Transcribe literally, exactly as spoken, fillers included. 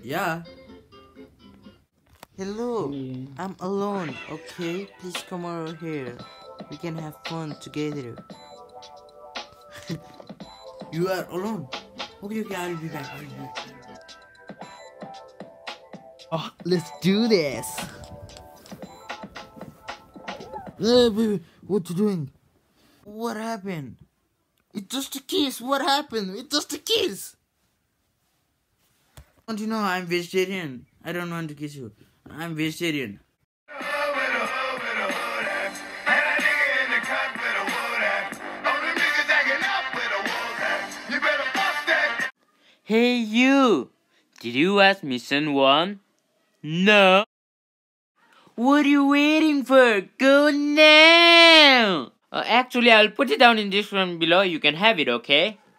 Yeah. Hello, Yeah. I'm alone, okay? Please come over here. We can have fun together. You are alone? Okay, okay, I'll be back. I'll be back. Oh, let's do this. Hey, baby, what you doing? What happened? It's just a kiss. What happened? It's just a kiss. Don't you know I'm vegetarian? I don't want to kiss you. I'm vegetarian. Hey you! Did you watch Mission one? No? What are you waiting for? Go now! Uh, actually, I'll put it down in this one below. You can have it, okay?